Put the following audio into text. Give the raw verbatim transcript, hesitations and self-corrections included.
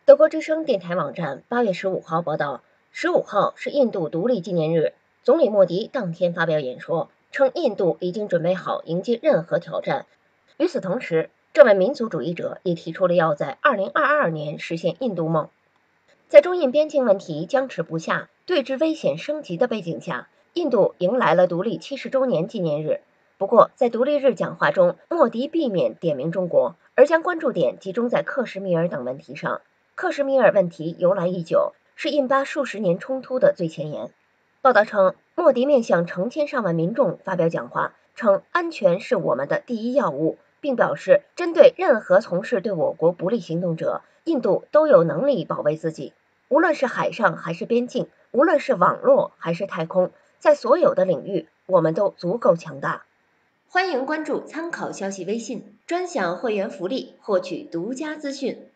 德国之声电台网站八月十五号报道，十五号是印度独立纪念日，总理莫迪当天发表演说，称印度已经准备好迎接任何挑战。与此同时，这位民族主义者也提出了要在二零二二年实现印度梦。在中印边境问题僵持不下、对峙危险升级的背景下，印度迎来了独立七十周年纪念日。不过，在独立日讲话中，莫迪避免点名中国，而将关注点集中在克什米尔等问题上。克什米尔问题由来已久，是印巴数十年冲突的最前沿。报道称，莫迪面向成千上万民众发表讲话，称安全是我们的第一要务，并表示针对任何从事对我国不利行动者，印度都有能力保卫自己。无论是海上还是边境，无论是网络还是太空，在所有的领域，我们都足够强大。欢迎关注参考消息微信，专享会员福利，获取独家资讯。